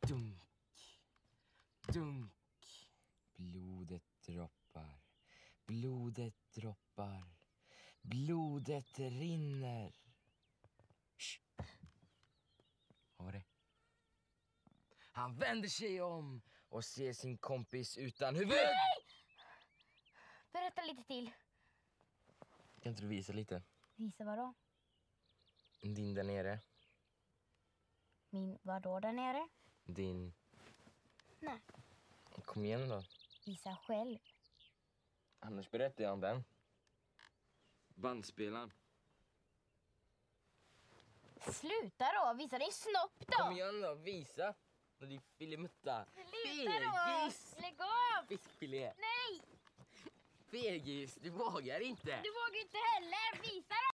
Dunk, dunk. Blodet droppar. Blodet droppar. Blodet rinner. Shh. Vad var det? Han vänder sig om och ser sin kompis utan huvud. Nej! Berätta lite till. Kan inte du visa lite? Visa vad då? Din där nere. Min vad då där nere? Din. Nej. Kom igen då. Visa själv. Annars berättar jag om den. Bandspelaren. Sluta då, visa din snopp då. Kom igen då, visa. Och din filimutta. Sluta då. Lägg av. Fiskfilé. Nej, Fegis, du vågar inte. du vågar inte heller. Visa då.